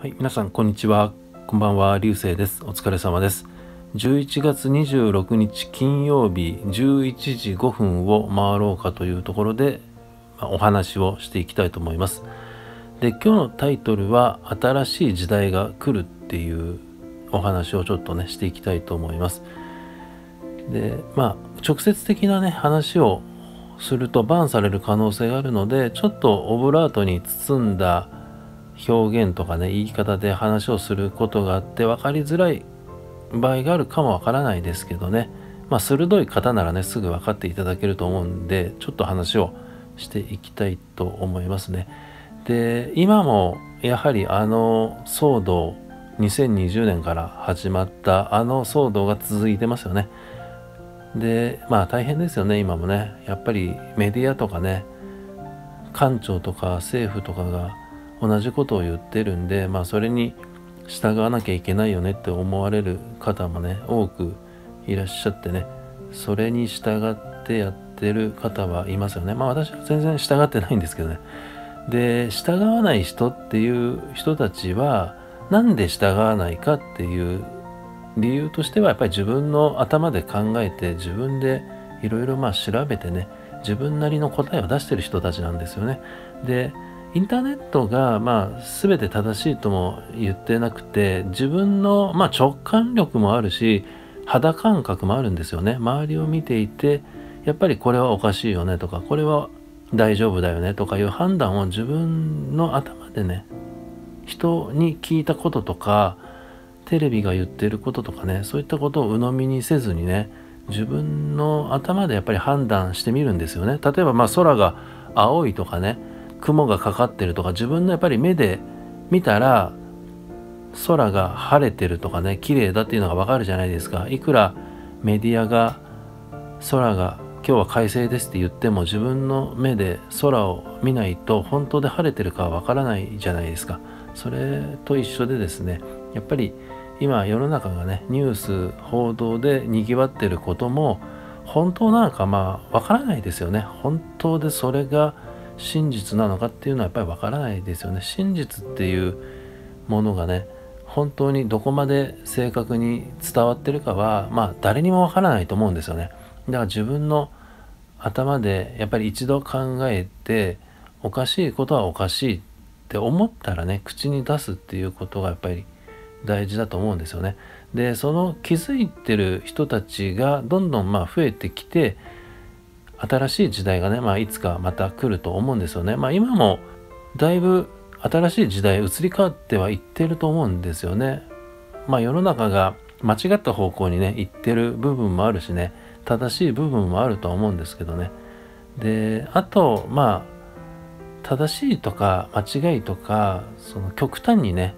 はい、皆さんこんにちは。こんばんは、流星です。お疲れ様です。11月26日金曜日11時5分を回ろうかというところで、お話をしていきたいと思います。で、今日のタイトルは新しい時代が来るっていうお話をちょっとねしていきたいと思います。で、直接的なね話をするとバンされる可能性があるので、ちょっとオブラートに包んだ表現とかね言い方で話をすることがあって分かりづらい場合があるかもわからないですけどね、鋭い方ならねすぐ分かっていただけると思うんで、ちょっと話をしていきたいと思いますね。で、今もやはり騒動、2020年から始まった騒動が続いてますよね。で、大変ですよね。今もねやっぱりメディアとかね官庁とか政府とかが同じことを言ってるんで、それに従わなきゃいけないよねって思われる方もね多くいらっしゃってね、それに従ってやってる方はいますよね。私は全然従ってないんですけどね。で、従わない人っていう人たちはなんで従わないかっていう理由としては、やっぱり自分の頭で考えて自分でいろいろ調べてね自分なりの答えを出してる人たちなんですよね。で、インターネットが全て正しいとも言ってなくて、自分の直感力もあるし肌感覚もあるんですよね。周りを見ていてやっぱりこれはおかしいよねとか、これは大丈夫だよねとかいう判断を自分の頭でね、人に聞いたこととかテレビが言ってることとかね、そういったことを鵜呑みにせずにね、自分の頭でやっぱり判断してみるんですよね。例えば空が青いとかね、雲がかかってるとか、自分のやっぱり目で見たら空が晴れてるとかね綺麗だっていうのがわかるじゃないですか。いくらメディアが空が今日は快晴ですって言っても、自分の目で空を見ないと本当で晴れてるかはわからないじゃないですか。それと一緒でですね、やっぱり今世の中がねニュース報道でにぎわってることも本当なのかわからないですよね。本当でそれが真実なのかっていうのはやっぱりわからないですよね。真実っていうものがね本当にどこまで正確に伝わってるかは誰にもわからないと思うんですよね。だから自分の頭でやっぱり一度考えて、おかしいことはおかしいって思ったらね口に出すっていうことがやっぱり大事だと思うんですよね。で、その気づいてる人たちがどんどん増えてきて、新しい時代がね、いつかまた来ると思うんですよね。今もだいぶ新しい時代移り変わってはいってると思うんですよね。世の中が間違った方向にね行ってる部分もあるしね、正しい部分もあるとは思うんですけどね。で、あと正しいとか間違いとか、その極端にね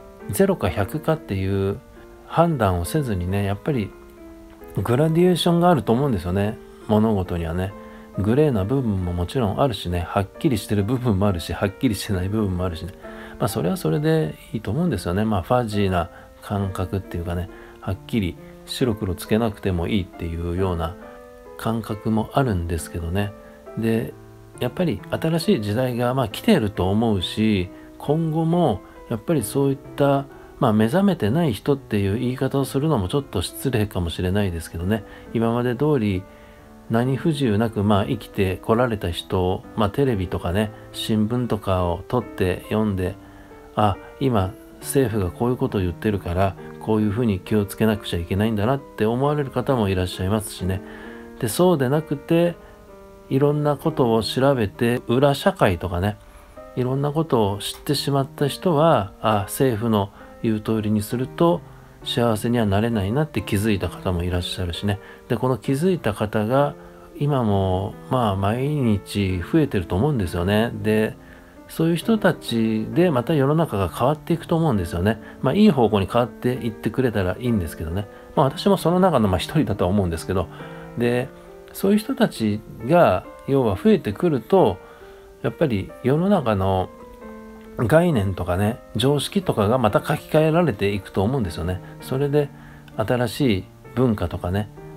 0か100かっていう判断をせずにね、やっぱりグラディエーションがあると思うんですよね。物事にはねグレーな部分ももちろんあるしね、はっきりしてる部分もあるしはっきりしてない部分もあるしね、それはそれでいいと思うんですよね。ファジーな感覚っていうかね、はっきり白黒つけなくてもいいっていうような感覚もあるんですけどね。で、やっぱり新しい時代が来ていると思うし、今後もやっぱりそういった目覚めてない人っていう言い方をするのもちょっと失礼かもしれないですけどね、今まで通り何不自由なく生きてこられた人を、テレビとかね新聞とかを取って読んで、今政府がこういうことを言ってるからこういうふうに気をつけなくちゃいけないんだなって思われる方もいらっしゃいますしね。で、そうでなくていろんなことを調べて裏社会とかね、いろんなことを知ってしまった人は政府の言う通りにすると幸せにはなれないなって気づいた方もいらっしゃるしね。で、この気づいた方が今も毎日増えてると思うんですよね。で、そういう人たちでまた世の中が変わっていくと思うんですよね。いい方向に変わっていってくれたらいいんですけどね。私もその中の一人だとは思うんですけど、で、そういう人たちが要は増えてくると、やっぱり世の中の概念とかね常識とかがまた書き換えられていくと思うんですよね。それで新しい文化とかね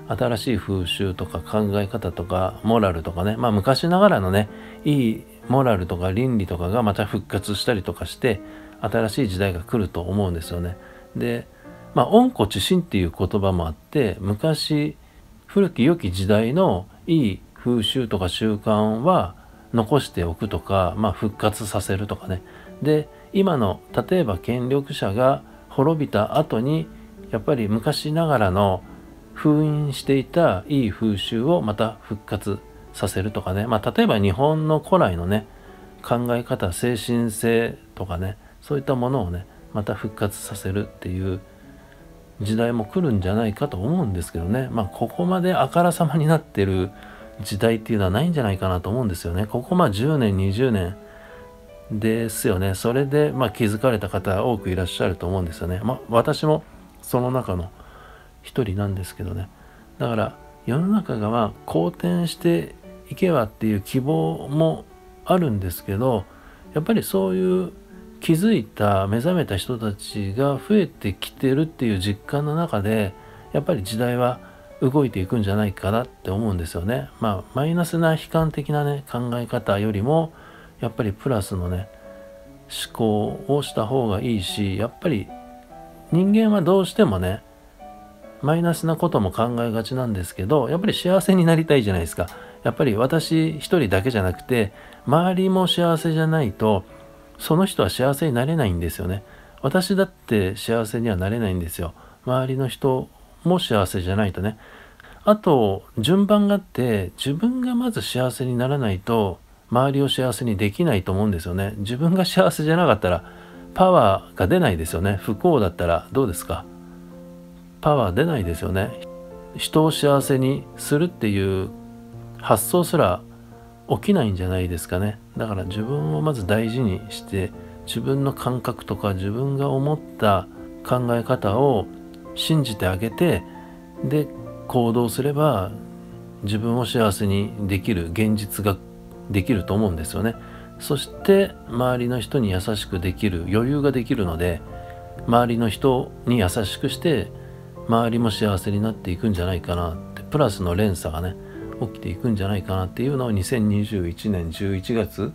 新しい風習とか考え方とかモラルとかね、昔ながらのねいいモラルとか倫理とかがまた復活したりとかして新しい時代が来ると思うんですよね。で、温故知新っていう言葉もあって、昔古き良き時代のいい風習とか習慣は残しておくとか、復活させるとかね。で、今の例えば権力者が滅びた後にやっぱり昔ながらの封印していたいい風習をまた復活させるとかね。例えば日本の古来のね考え方、精神性とかね、そういったものをねまた復活させるっていう時代も来るんじゃないかと思うんですけどね。ここまであからさまになってる時代っていうのはないんじゃないかなと思うんですよね。ここ10年20年ですよね。それで気づかれた方多くいらっしゃると思うんですよね。私もその中の一人なんですけどね。だから世の中が好転していけばっていう希望もあるんですけど、やっぱりそういう気づいた目覚めた人たちが増えてきてるっていう実感の中で、やっぱり時代は動いていくんじゃないかなって思うんですよね。マイナスな悲観的なね考え方よりもやっぱりプラスのね思考をした方がいいし、やっぱり人間はどうしてもねマイナスなことも考えがちなんですけど、やっぱり幸せになりたいじゃないですか。やっぱり私一人だけじゃなくて周りも幸せじゃないとその人は幸せになれないんですよね。私だって幸せにはなれないんですよ。周りの人も幸せじゃないとね。あと順番があって、自分がまず幸せにならないと周りを幸せにできないと思うんですよね。自分が幸せじゃなかったらパワーが出ないですよね。不幸だったらどうですか？パワー出ないですよね。人を幸せにするっていう発想すら起きないんじゃないですかね。だから自分をまず大事にして、自分の感覚とか自分が思った考え方を信じてあげて、で行動すれば自分を幸せにできる現実ができると思うんですよね。そして周りの人に優しくできる余裕ができるので、周りの人に優しくして周りも幸せになっていくんじゃないかなって、プラスの連鎖がね起きていくんじゃないかなっていうのを2021年11月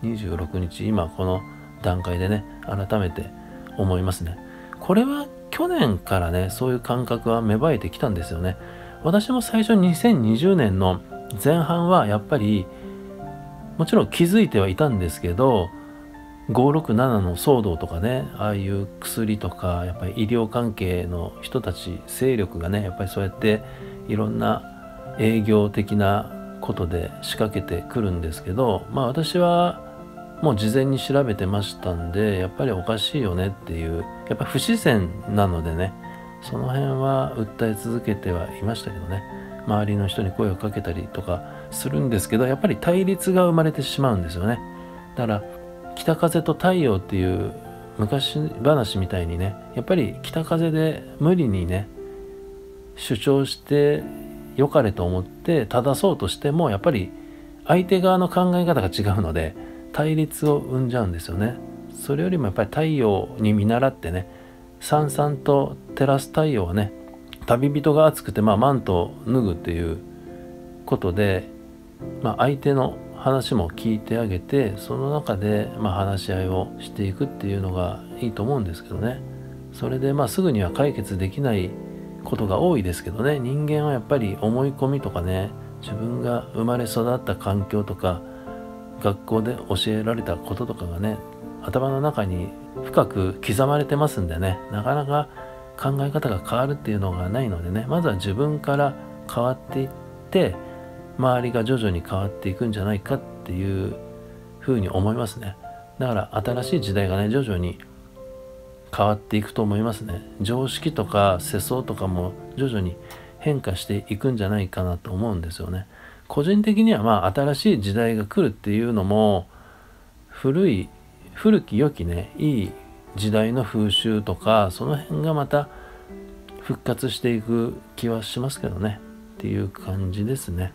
26日今この段階でね改めて思いますね。これは去年からねそういう感覚は芽生えてきたんですよね。私も最初2020年の前半はやっぱりもちろん気づいてはいたんですけど、567の騒動とかね、ああいう薬とかやっぱり医療関係の人たち勢力がねやっぱりそうやっていろんな営業的なことで仕掛けてくるんですけど、私はもう事前に調べてましたんで、やっぱりおかしいよねっていう、やっぱり不自然なのでね、その辺は訴え続けてはいましたけどね。周りの人に声をかけたりとかするんですけど、やっぱり対立が生まれてしまうんですよね。だから北風と太陽っていう昔話みたいにね、やっぱり北風で無理にね主張して良かれと思って正そうとしても、やっぱり相手側の考え方が違うので対立を生んじゃうんですよね。それよりもやっぱり太陽に見習ってね、さんさんと照らす太陽はね、旅人が暑くてマントを脱ぐっていうことで、相手の話も聞いてあげて、その中で話し合いをしていくっていうのがいいと思うんですけどね。それですぐには解決できないことが多いですけどね。人間はやっぱり思い込みとかね、自分が生まれ育った環境とか学校で教えられたこととかがね頭の中に深く刻まれてますんでね、なかなか考え方が変わるっていうのがないのでね、まずは自分から変わっていって周りが徐々に変わっていくんじゃないかっていうふうに思いますね。だから新しい時代がね徐々に変わっていくと思いますね。常識とか世相とかも徐々に変化していくんじゃないかなと思うんですよね。個人的には新しい時代が来るっていうのも古き良きねいい時代の風習とかその辺がまた復活していく気はしますけどねっていう感じですね。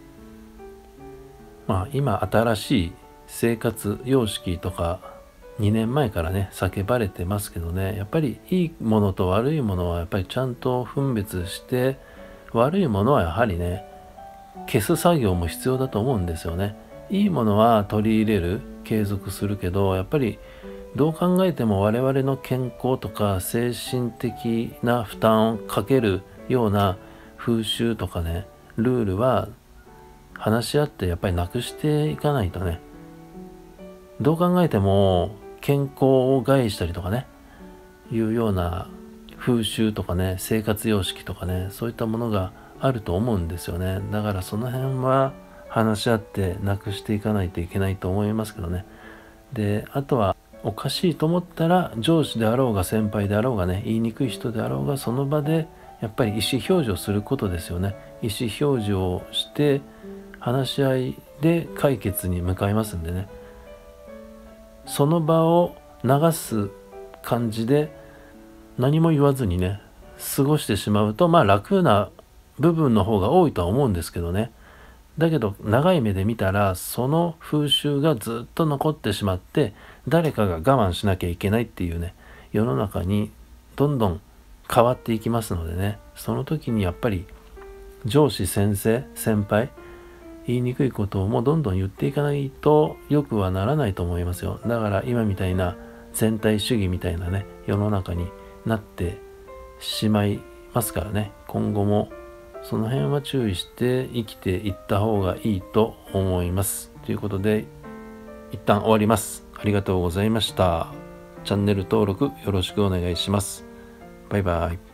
今新しい生活様式とか2年前からね叫ばれてますけどね、やっぱりいいものと悪いものはやっぱりちゃんと分別して悪いものはやはりね、消す作業も必要だと思うんですよね。いいものは取り入れる、継続するけど、やっぱりどう考えても我々の健康とか精神的な負担をかけるような風習とかね、ルールは話し合ってやっぱりなくしていかないとね、どう考えても健康を害したりとかね、いうような風習とかね、生活様式とかね、そういったものがあると思うんですよね。だからその辺は話し合ってなくしていかないといけないと思いますけどね。で、あとはおかしいと思ったら、上司であろうが先輩であろうがね、言いにくい人であろうが、その場でやっぱり意思表示をすることですよね。意思表示をして話し合いで解決に向かいますんでね、その場を流す感じで何も言わずにね過ごしてしまうと、楽な部分の方が多いとは思うんですけどね。だけど長い目で見たら、その風習がずっと残ってしまって、誰かが我慢しなきゃいけないっていうね、世の中にどんどん変わっていきますのでね、その時にやっぱり上司、先生、先輩、言いにくいことをもうどんどん言っていかないとよくはならないと思いますよ。だから今みたいな全体主義みたいなね、世の中になってしまいますからね、今後もその辺は注意して生きていった方がいいと思います。ということで一旦終わります。ありがとうございました。チャンネル登録よろしくお願いします。バイバイ。